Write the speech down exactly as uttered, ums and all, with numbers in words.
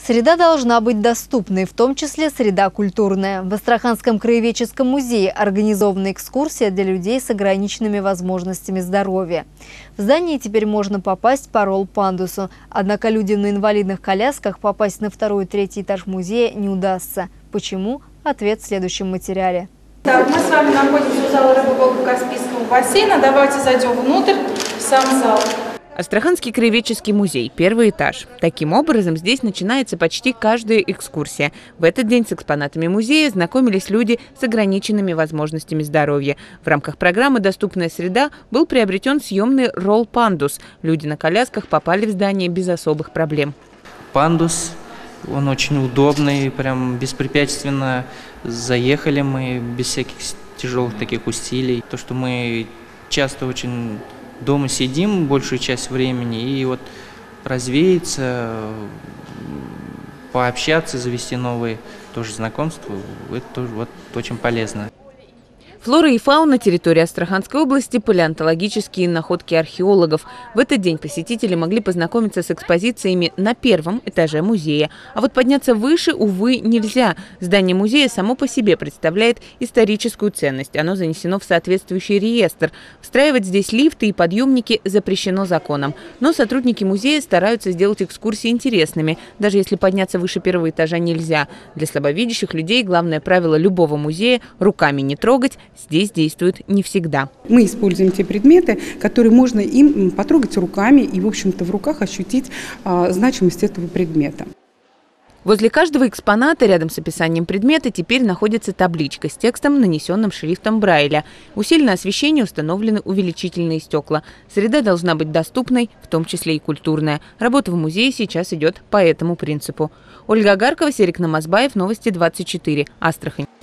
Среда должна быть доступной, в том числе среда культурная. В Астраханском краеведческом музее организована экскурсия для людей с ограниченными возможностями здоровья. В здание теперь можно попасть по ролл-пандусу, однако людям на инвалидных колясках попасть на второй и третий этаж музея не удастся. Почему? Ответ в следующем материале. Так, мы с вами находимся в зале Рыболовно-Каспийского бассейна. Давайте зайдем внутрь, в сам зал. Астраханский краеведческий музей, первый этаж. Таким образом, здесь начинается почти каждая экскурсия. В этот день с экспонатами музея знакомились люди с ограниченными возможностями здоровья. В рамках программы «Доступная среда» был приобретен съемный ролл-пандус. Люди на колясках попали в здание без особых проблем. Пандус, он очень удобный, прям беспрепятственно заехали мы, без всяких тяжелых таких усилий. То, что мы часто очень дома сидим большую часть времени, и вот развеяться, пообщаться, завести новые тоже знакомства, это тоже вот очень полезно. Флора и фауна территории Астраханской области, палеонтологические находки археологов. В этот день посетители могли познакомиться с экспозициями на первом этаже музея. А вот подняться выше, увы, нельзя. Здание музея само по себе представляет историческую ценность. Оно занесено в соответствующий реестр. Встраивать здесь лифты и подъемники запрещено законом. Но сотрудники музея стараются сделать экскурсии интересными, даже если подняться выше первого этажа нельзя. Для слабовидящих людей главное правило любого музея – руками не трогать. Здесь действует не всегда. Мы используем те предметы, которые можно им потрогать руками и, в общем-то, в руках ощутить а, значимость этого предмета. Возле каждого экспоната рядом с описанием предмета теперь находится табличка с текстом, нанесенным шрифтом Брайля. Усиленное освещение, установлены увеличительные стекла. Среда должна быть доступной, в том числе и культурная. Работа в музее сейчас идет по этому принципу. Ольга Агаркова, Серик Намазбаев, Новости двадцать четыре, Астрахань.